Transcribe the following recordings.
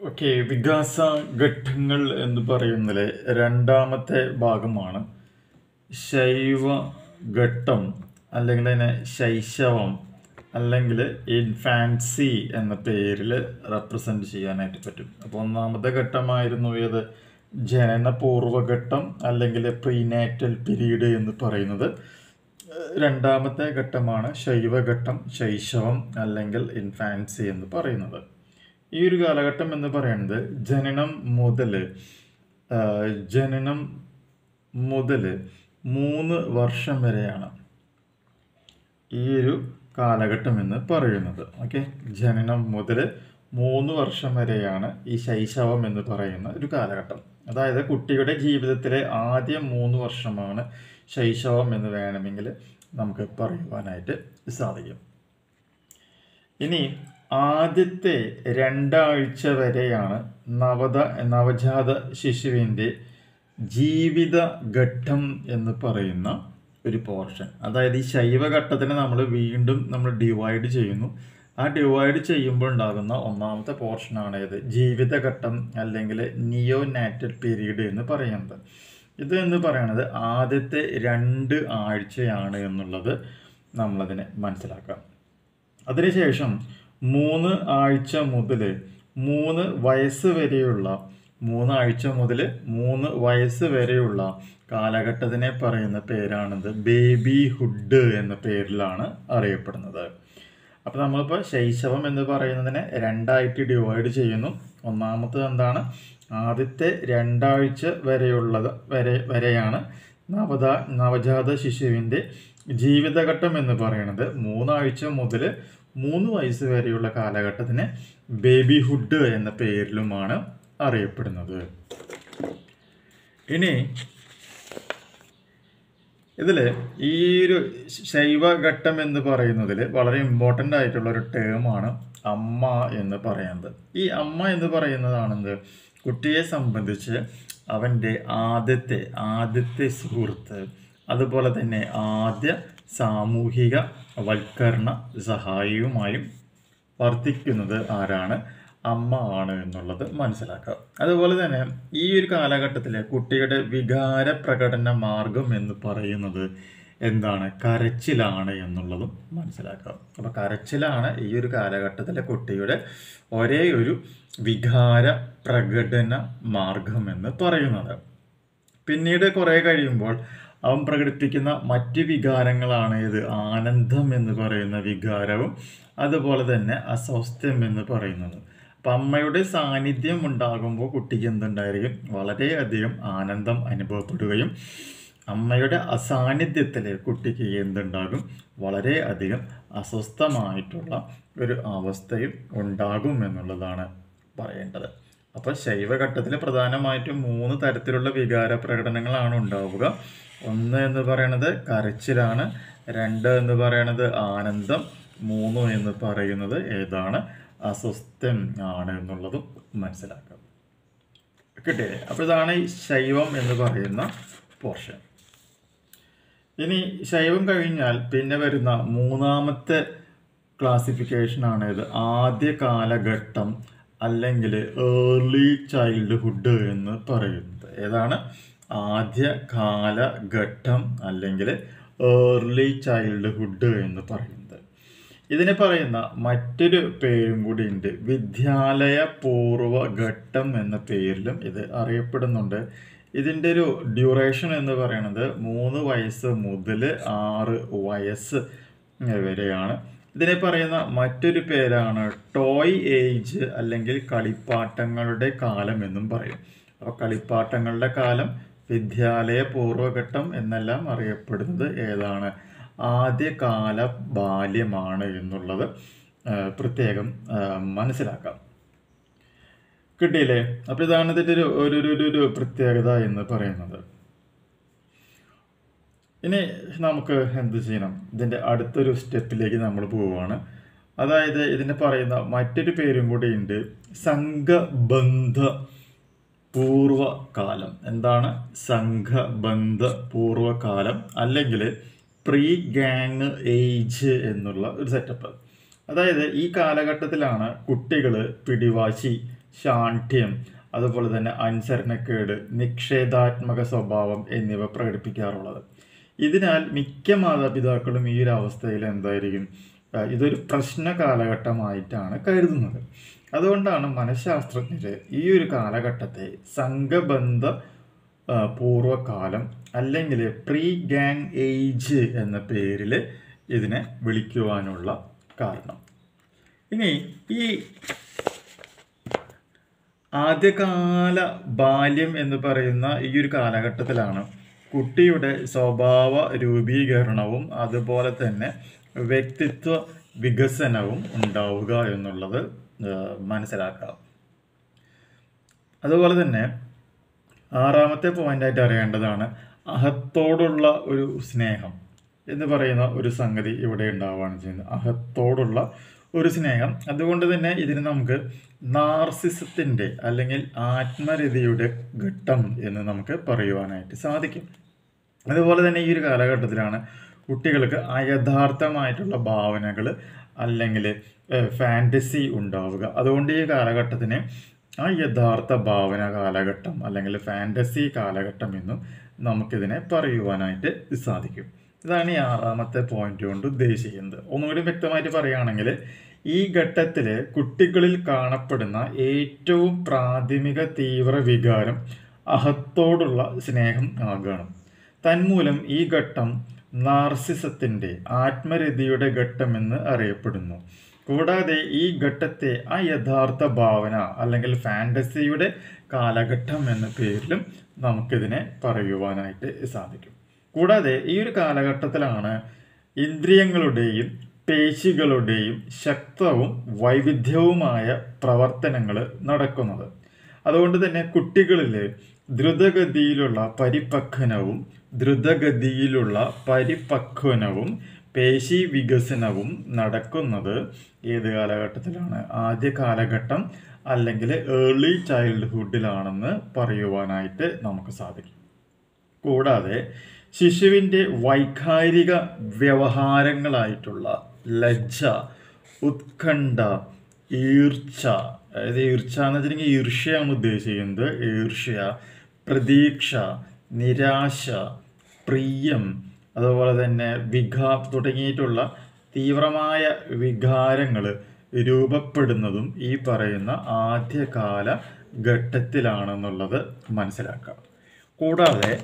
Okay, വികാസ ഘട്ടങ്ങൾ എന്ന് പറയുന്നതിലെ രണ്ടാമത്തെ ഭാഗമാണ് ശൈവ ഘട്ടം, അല്ലെങ്കിൽ അതിനെ ശൈശവം അല്ലെങ്കിൽ ഇൻഫാൻസി എന്ന പേരിൽ റെപ്രസെൻറ്റ് ചെയ്യാനായിട്ട് പറ്റും. അപ്പോൾ ഒന്നാമത്തെ ഘട്ടമായിരുന്നു ഏത്? ജനനപൂർവ്വഘട്ടം അല്ലെങ്കിൽ പ്രീനാറ്റൽ പീരീഡ് എന്ന് പറയുന്നത്. രണ്ടാമത്തെ ഘട്ടമാണ് ശൈവഘട്ടം, ശൈശവം അല്ലെങ്കിൽ ഇൻഫാൻസി എന്ന് പറയുന്നത്. ഈ ഒരു കാലഘട്ടം എന്ന് പറയുന്നത് ജനനം മുതൽ 3 വർഷം വരെയാണ് ഈ ഒരു കാലഘട്ടം എന്ന് പറയുന്നത്. ഓക്കെ, ജനനം മുതൽ 3 വർഷം വരെയാണ് ഈ ശൈശവം എന്ന് പറയുന്ന ഒരു കാലഘട്ടം. അതായത് കുട്ടിയുടെ ജീവിതത്തിലെ ആദ്യ 3 വർഷമാണ് ശൈശവം എന്ന് വേണമെങ്കിൽ നമുക്ക് പറയുവാനായിട്ട് സാധിക്കും. ഇനി ആദ്യത്തെ 2 ആഴ്ച വരെയാണ് നവജാത ശിശുവിൻ്റെ ജീവിതഘട്ടം എന്ന് പറയുന്ന ഒരു പോർഷൻ. അതായത് ഈ ശൈവഘട്ടത്തിനെ നമ്മൾ ഡിവൈഡ് ചെയ്യുന്നു. ആ ഡിവൈഡ് ചെയ്യുമ്പോൾ ഉണ്ടാകുന്ന ഒന്നാമത്തെ പോർഷനാണ് ഇത് ജീവിതഘട്ടം അല്ലെങ്കിൽ നിയോ നാറ്റൽ പീരീഡ് എന്ന് പറയുന്നത്. ഇത് എന്ന് പറയുന്നത് ആദ്യത്തെ 2 ആഴ്ചയാണ് എന്നുള്ളത് നമ്മളതിനെ മനസ്സിലാക്കാം. അതിനുശേഷം 3 ആഴ്ച മുതൽ 3 വയസ്സ് വരെയുള്ള കാലഘട്ടത്തിനെ പറയുന്ന പേരാണിത് ബേബിഹുഡ് എന്ന പേരിലാണ് അറിയപ്പെടുന്നത്. അപ്പോൾ നമ്മളിപ്പോൾ ശൈശവം എന്ന് പറയുന്നതിനെ 2 ആയിട്ട് ഡിവൈഡ് ചെയ്യുന്നു. ഒന്നാമത്തത് എന്താണ്? ആദ്യത്തെ 2 ആഴ്ച വരെയാണ് നവജാത ശിശുവിൻ്റെ ജീവിതഘട്ടം എന്ന് പറയുന്നത്. 3 ആഴ്ച മുതൽ 3 വയസ്സ് വരെയുള്ള കാലഘട്ടത്തിന് ബേബിഹുഡ് എന്ന പേരിലുമാണ് അറിയപ്പെടുന്നത്. ഇനി ഇതിൽ ഈ ഒരു ശൈവഘട്ടം എന്ന് പറയുന്നതിൽ വളരെ ഇമ്പോർട്ടൻ്റ് ആയിട്ടുള്ള ഒരു ടേമാണ് അമ്മ എന്ന് പറയുന്നത്. ഈ അമ്മ എന്ന് പറയുന്നതാണെന്ത്? കുട്ടിയെ സംബന്ധിച്ച് അവൻ്റെ ആദ്യത്തെ സുഹൃത്ത്, അതുപോലെ തന്നെ ആദ്യ സാമൂഹിക വൽക്കരണ സഹായിയുമായും വർത്തിക്കുന്നത് ആരാണ്? അമ്മ ആണ് എന്നുള്ളത് മനസ്സിലാക്കുക. അതുപോലെ തന്നെ ഈ ഒരു കാലഘട്ടത്തിലെ കുട്ടിയുടെ വികാര പ്രകടന മാർഗം എന്ന് പറയുന്നത് എന്താണ്? കരച്ചിലാണ് എന്നുള്ളതും മനസ്സിലാക്കുക. അപ്പോൾ കരച്ചിലാണ് ഈ ഒരു കാലഘട്ടത്തിലെ കുട്ടിയുടെ ഒരേ ഒരു വികാര പ്രകടന മാർഗം എന്ന് പറയുന്നത്. പിന്നീട് കുറേ കഴിയുമ്പോൾ അവൻ പ്രകടിപ്പിക്കുന്ന മറ്റ് വികാരങ്ങളാണ് ഇത് ആനന്ദം എന്ന് പറയുന്ന വികാരവും അതുപോലെ തന്നെ അസ്വസ്ഥ്യം എന്ന് പറയുന്നത്. അപ്പം അമ്മയുടെ സാന്നിധ്യം ഉണ്ടാകുമ്പോൾ കുട്ടിക്ക് എന്തുണ്ടായിരിക്കും? വളരെയധികം ആനന്ദം അനുഭവപ്പെടുകയും അമ്മയുടെ അസാന്നിധ്യത്തിൽ കുട്ടിക്ക് എന്തുണ്ടാകും? വളരെയധികം അസ്വസ്ഥമായിട്ടുള്ള ഒരു അവസ്ഥയും ഉണ്ടാകും എന്നുള്ളതാണ് പറയേണ്ടത്. അപ്പോൾ ശൈവഘട്ടത്തിൽ പ്രധാനമായിട്ടും 3 തരത്തിലുള്ള വികാര പ്രകടനങ്ങളാണ് ഉണ്ടാവുക. 1 എന്ന് പറയുന്നത് കരച്ചിലാണ്, 2 എന്ന് പറയുന്നത് ആനന്ദം, 3 എന്ന് പറയുന്നത് ഏതാണ്? അസ്വസ്ഥം ആണ് എന്നുള്ളതും മനസ്സിലാക്കുക. കിട്ടിയേ? അപ്പോൾ ഇതാണ് ഈ ശൈവം എന്ന് പറയുന്ന പോർഷൻ. ഇനി ശൈവം കഴിഞ്ഞാൽ പിന്നെ വരുന്ന 3ാമത്തെ ക്ലാസിഫിക്കേഷനാണ് ഇത് ആദ്യ കാലഘട്ടം അല്ലെങ്കിൽ ഏർലി ചൈൽഡ്ഹുഡ് എന്ന് പറയുന്നത്. ഏതാണ്? ആദ്യ കാലഘട്ടം അല്ലെങ്കിൽ ഏർലി ചൈൽഡ്ഹുഡ് എന്ന് പറയുന്നത്. ഇതിനെ പറയുന്ന മറ്റൊരു പേരും കൂടി ഉണ്ട്, വിദ്യാലയ പൂർവ്വഘട്ടം എന്ന പേരിലും ഇത് അറിയപ്പെടുന്നുണ്ട്. ഇതിൻ്റെ ഒരു ഡ്യൂറേഷൻ എന്ന് പറയുന്നത് 3 വയസ്സ് മുതൽ 6 വയസ്സ് വരെയാണ്. ഇതിനെ പറയുന്ന മറ്റൊരു പേരാണ് ടോയ് ഏജ് അല്ലെങ്കിൽ കളിപ്പാട്ടങ്ങളുടെ കാലം എന്നും പറയും. അപ്പോൾ കളിപ്പാട്ടങ്ങളുടെ കാലം, വിദ്യാലയ പൂർവ്വഘട്ടം എന്നെല്ലാം അറിയപ്പെടുന്നത് ഏതാണ്? ആദ്യകാല ബാല്യമാണ് എന്നുള്ളത് പ്രത്യേകം മനസ്സിലാക്കാം. കിട്ടിയില്ലേ? അപ്പോൾ ഇതാണ് ഇതിൻ്റെ ഒരു പ്രത്യേകത എന്ന് പറയുന്നത്. ഇനി നമുക്ക് എന്ത് ചെയ്യണം? ഇതിൻ്റെ അടുത്തൊരു സ്റ്റെപ്പിലേക്ക് നമ്മൾ പോവുകയാണ്. അതായത് ഇതിനെ പറയുന്ന മറ്റൊരു പേരും കൂടി ഉണ്ട്, സംഘബന്ധ പൂർവ്വകാലം. എന്താണ് സംഘബന്ധ പൂർവ്വകാലം അല്ലെങ്കിൽ പ്രീ ഗാങ് ഏജ് എന്നുള്ള ഒരു സെറ്റപ്പ്? അതായത് ഈ കാലഘട്ടത്തിലാണ് കുട്ടികൾ പിടിവാശി ശാഠ്യം, അതുപോലെ തന്നെ അനുസരണക്കേട്, നിഷേധാത്മക സ്വഭാവം എന്നിവ പ്രകടിപ്പിക്കാറുള്ളത്. ഇതിനാൽ മിക്ക മാതാപിതാക്കളും ഈ ഒരു അവസ്ഥയിൽ എന്തായിരിക്കും, ഇതൊരു പ്രശ്ന കാലഘട്ടമായിട്ടാണ് കരുതുന്നത്. അതുകൊണ്ടാണ് മനഃശാസ്ത്രജ്ഞർ ഈ ഒരു കാലഘട്ടത്തെ സംഘബന്ധ പൂർവ്വകാലം അല്ലെങ്കിൽ പ്രീ ഗാങ് ഏജ് എന്ന പേരിൽ ഇതിനെ വിളിക്കുവാനുള്ള കാരണം. ഇനി ഈ ആദ്യകാല ബാല്യം എന്ന് പറയുന്ന ഈ ഒരു കാലഘട്ടത്തിലാണ് കുട്ടിയുടെ സ്വഭാവ രൂപീകരണവും അതുപോലെ തന്നെ വ്യക്തിത്വ വികസനവും ഉണ്ടാവുക എന്നുള്ളത് മനസ്സിലാക്കാം. അതുപോലെ തന്നെ 6ാമത്തെ പോയിന്റായിട്ട് അറിയേണ്ടതാണ് അഹത്തോടുള്ള ഒരു സ്നേഹം എന്ന് പറയുന്ന ഒരു സംഗതി ഇവിടെ ഉണ്ടാവുകയാണ് ചെയ്യുന്നത്. അഹത്തോടുള്ള ഒരു സ്നേഹം. അതുകൊണ്ട് തന്നെ ഇതിന് നമുക്ക് നാർസിസത്തിൻ്റെ അല്ലെങ്കിൽ ആത്മരതിയുടെ ഘട്ടം എന്ന് നമുക്ക് പറയുവാനായിട്ട് സാധിക്കും. അതുപോലെ തന്നെ ഈ ഒരു കാലഘട്ടത്തിലാണ് കുട്ടികൾക്ക് അയഥാർത്ഥമായിട്ടുള്ള ഭാവനകൾ അല്ലെങ്കിൽ ഫാൻറ്റസി ഉണ്ടാവുക. അതുകൊണ്ട് ഈ കാലഘട്ടത്തിന് ആ യഥാർത്ഥ ഭാവന കാലഘട്ടം അല്ലെങ്കിൽ ഫാൻറ്റസി കാലഘട്ടം എന്നും നമുക്കിതിനെ പറയുവാനായിട്ട് സാധിക്കും. ഇതാണ് ഈ 6ാമത്തെ പോയിന്റ് കൊണ്ട് ഉദ്ദേശിക്കുന്നത്. ഒന്നുകൂടി വ്യക്തമായിട്ട് പറയുകയാണെങ്കിൽ ഈ ഘട്ടത്തിൽ കുട്ടികളിൽ കാണപ്പെടുന്ന ഏറ്റവും പ്രാഥമിക തീവ്ര വികാരം അഹത്തോടുള്ള സ്നേഹം ആകണം. തന്മൂലം ഈ ഘട്ടം നാർസിസത്തിൻ്റെ ആത്മരതിയുടെ ഘട്ടമെന്ന് അറിയപ്പെടുന്നു. കൂടാതെ ഈ ഘട്ടത്തെ ആ യഥാർത്ഥ ഭാവന അല്ലെങ്കിൽ ഫാൻറ്റസിയുടെ കാലഘട്ടം എന്ന പേരിലും നമുക്കിതിനെ പറയുവാനായിട്ട് സാധിക്കും. കൂടാതെ ഈ ഒരു കാലഘട്ടത്തിലാണ് ഇന്ദ്രിയങ്ങളുടെയും പേശികളുടെയും ശക്തവും വൈവിധ്യവുമായ പ്രവർത്തനങ്ങൾ നടക്കുന്നത്. അതുകൊണ്ട് തന്നെ കുട്ടികളിൽ ദ്രുതഗതിയിലുള്ള പരിപക്വനവും പേശി വികസനവും നടക്കുന്നത് ഏത് കാലഘട്ടത്തിലാണ്? ആദ്യ കാലഘട്ടം അല്ലെങ്കിൽ ഏർലി ചൈൽഡ്ഹുഡിലാണെന്ന് പറയുവാനായിട്ട് നമുക്ക് സാധിക്കും. കൂടാതെ ശിശുവിൻ്റെ വൈകാരിക വ്യവഹാരങ്ങളായിട്ടുള്ള ലജ്ജ, ഉത്കണ്ഠ, ഈർച്ച, അതായത് ഈർച്ച എന്ന് വെച്ചിട്ടുണ്ടെങ്കിൽ ഈർഷ്യയാണ് ഉദ്ദേശിക്കുന്നത്. ഈർഷ്യ, പ്രതീക്ഷ, നിരാശ, പ്രിയം, അതുപോലെ തന്നെ തുടങ്ങിയിട്ടുള്ള തീവ്രമായ വികാരങ്ങൾ രൂപപ്പെടുന്നതും ഈ പറയുന്ന ആദ്യകാല ഘട്ടത്തിലാണെന്നുള്ളത് മനസ്സിലാക്കാം. കൂടാതെ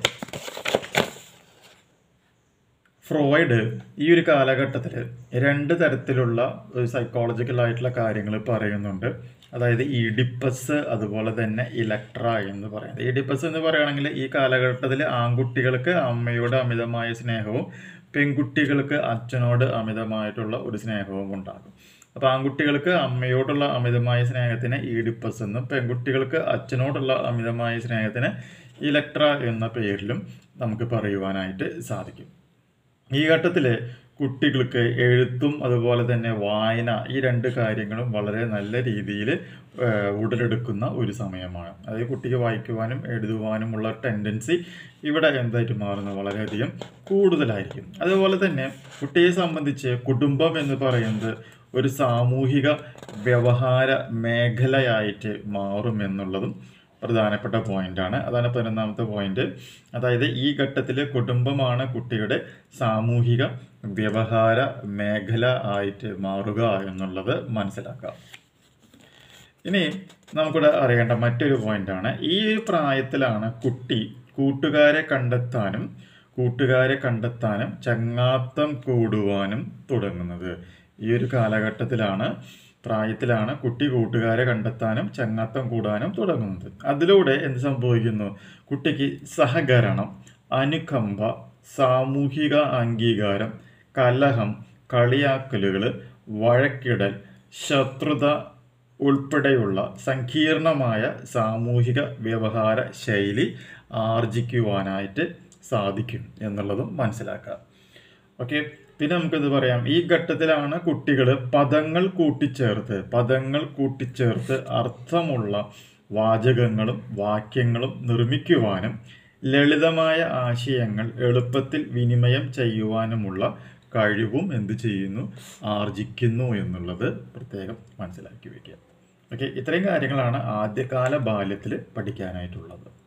ഫ്രോയിഡ് ഈ ഒരു കാലഘട്ടത്തിൽ 2 തരത്തിലുള്ള സൈക്കോളജിക്കൽ ആയിട്ടുള്ള കാര്യങ്ങൾ പറയുന്നുണ്ട്. അതായത് ഈഡിപ്പസ് അതുപോലെ തന്നെ ഇലക്ട്ര എന്ന് പറയുന്നത്. ഈഡിപ്പസ് എന്ന് പറയുകയാണെങ്കിൽ ഈ കാലഘട്ടത്തിൽ ആൺകുട്ടികൾക്ക് അമ്മയോട് അമിതമായ സ്നേഹവും പെൺകുട്ടികൾക്ക് അച്ഛനോട് അമിതമായിട്ടുള്ള ഒരു സ്നേഹവും ഉണ്ടാകും. അപ്പോൾ ആൺകുട്ടികൾക്ക് അമ്മയോടുള്ള അമിതമായ സ്നേഹത്തിന് ഈഡിപ്പസ് എന്നും പെൺകുട്ടികൾക്ക് അച്ഛനോടുള്ള അമിതമായ സ്നേഹത്തിന് ഇലക്ട്ര എന്ന പേരിലും നമുക്ക് പറയുവാനായിട്ട് സാധിക്കും. ഈ ഘട്ടത്തിൽ കുട്ടികൾക്ക് എഴുത്തും അതുപോലെ തന്നെ വായന ഈ 2 കാര്യങ്ങളും വളരെ നല്ല രീതിയിൽ ഉടലെടുക്കുന്ന ഒരു സമയമാണ്. അതായത് കുട്ടിക്ക് വായിക്കുവാനും എഴുതുവാനുമുള്ള ടെൻഡൻസി ഇവിടെ എന്തായിട്ട് മാറുന്നത് വളരെയധികം കൂടുതലായിരിക്കും. അതുപോലെ തന്നെ കുട്ടിയെ സംബന്ധിച്ച് കുടുംബം എന്ന് പറയുന്നത് ഒരു സാമൂഹിക വ്യവഹാര മേഖലയായിട്ട് മാറും എന്നുള്ളതും പ്രധാനപ്പെട്ട പോയിന്റാണ്. അതാണ് 11ാമത്തെ പോയിന്റ്. അതായത് ഈ ഘട്ടത്തിൽ കുടുംബമാണ് കുട്ടിയുടെ സാമൂഹിക വ്യവഹാര മേഖല ആയിട്ട് മാറുക എന്നുള്ളത് മനസ്സിലാക്കാം. ഇനി നമുക്കിവിടെ അറിയേണ്ട മറ്റൊരു പോയിന്റാണ്, ഈ ഒരു പ്രായത്തിലാണ് കുട്ടി കൂട്ടുകാരെ കണ്ടെത്താനും ചങ്ങാത്തം കൂടുവാനും തുടങ്ങുന്നത്. ഈ ഒരു പ്രായത്തിലാണ് കുട്ടി കൂട്ടുകാരെ കണ്ടെത്താനും ചങ്ങാത്തം കൂടാനും തുടങ്ങുന്നത്. അതിലൂടെ എന്ത് സംഭവിക്കുന്നു? കുട്ടിക്ക് സഹകരണം, അനുകമ്പ, സാമൂഹിക അംഗീകാരം, കലഹം, കളിയാക്കലുകൾ, വഴക്കിടൽ, ശത്രുത ഉൾപ്പെടെയുള്ള സങ്കീർണമായ സാമൂഹിക വ്യവഹാര ശൈലി ആർജിക്കുവാനായിട്ട് സാധിക്കും എന്നുള്ളതും മനസ്സിലാക്കാം. ഓക്കെ, പിന്നെ നമുക്കിത് പറയാം, ഈ ഘട്ടത്തിലാണ് കുട്ടികൾ പദങ്ങൾ കൂട്ടിച്ചേർത്ത് അർത്ഥമുള്ള വാചകങ്ങളും വാക്യങ്ങളും നിർമ്മിക്കുവാനും ലളിതമായ ആശയങ്ങൾ എളുപ്പത്തിൽ വിനിമയം ചെയ്യുവാനുമുള്ള കഴിവും ആർജിക്കുന്നു എന്നുള്ളത് പ്രത്യേകം മനസ്സിലാക്കി വയ്ക്കുക. ഓക്കെ, ഇത്രയും കാര്യങ്ങളാണ് ആദ്യകാല ബാല്യത്തിൽ പഠിക്കാനായിട്ടുള്ളത്.